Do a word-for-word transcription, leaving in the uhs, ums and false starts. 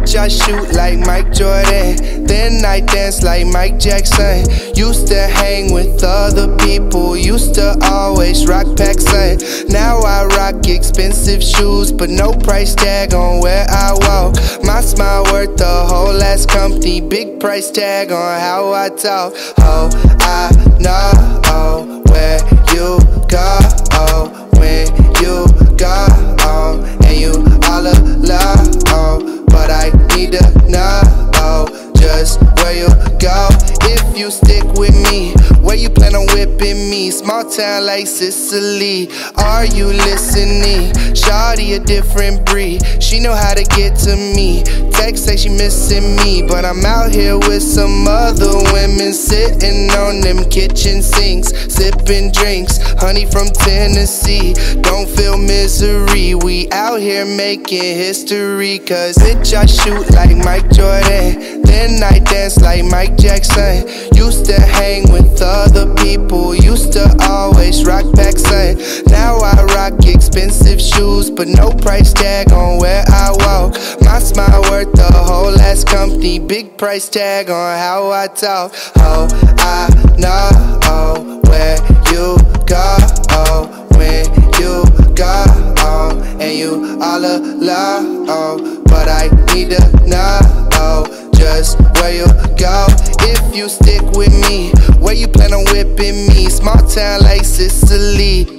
Bitch, I shoot like Mike Jordan, then I dance like Mike Jackson. Used to hang with other people, used to always rock Paxson. Now I rock expensive shoes, but no price tag on where I walk. My smile worth the whole ass company, big price tag on how I talk. Oh, I know where you go when you go, and you all alone. But I need to know just where you go. If you stick with me, where you plan on whipping me? Small town like Sisauli, are you listening? Shawty a different breed, she know how to get to me. Text say she missing me, but I'm out here with some other women, sitting on them kitchen sinks, sipping drinks, honey from Tennessee. Don't feel misery, we out here making history. Cause bitch, I shoot like Mike Jordan, then I dance like Mike Jackson. Used to hang with other people, used to always rock Paxson. Now I rock expensive shoes, but no price tag on where I walk. My smile worth the whole ass company, big price tag on how I talk. Oh, I know where you go when you go, and you all alone. But I need to know just where you go. If you stick with me, where you plan on whipping me? Small town like Sisauli.